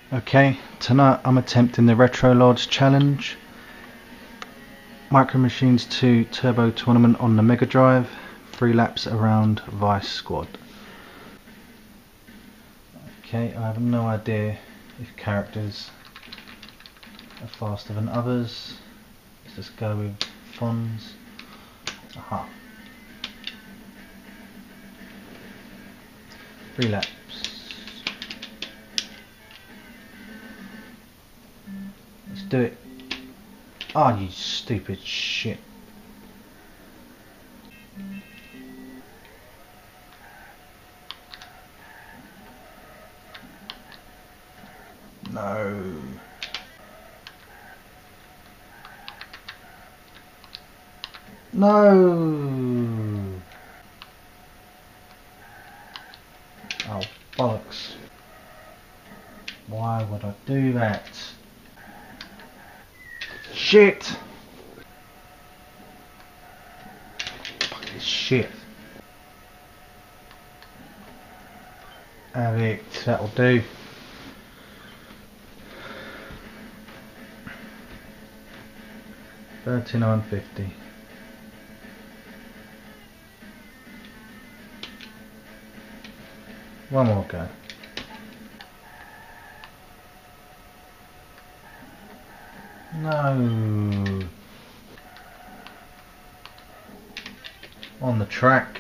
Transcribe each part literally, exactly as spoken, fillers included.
Okay, tonight I'm attempting the Retro Lords challenge. Micro Machines two Turbo Tournament on the Mega Drive. Three laps around Vice Squad. Okay, I have no idea if characters are faster than others. Let's just go with Fonz. Aha. Three laps. Let's do it. Ah, oh, you stupid shit. No. No. Oh, bollocks. Why would I do that? Shit! Fucking shit. Have it, that'll do. thirty-nine fifty. One more go. No. On the track.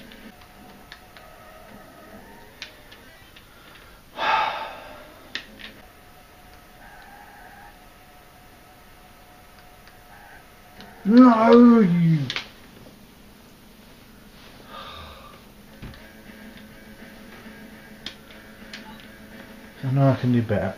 No, you. I know I can do better.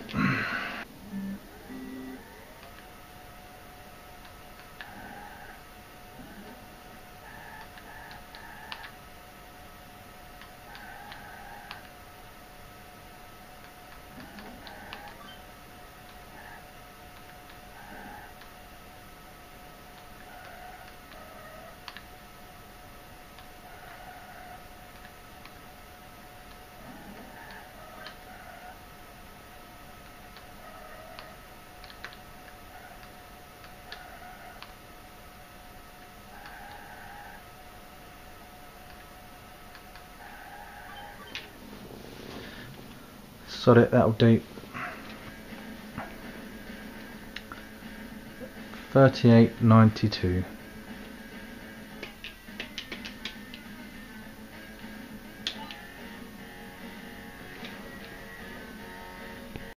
Sod it, that'll do. thirty-eight ninety-two.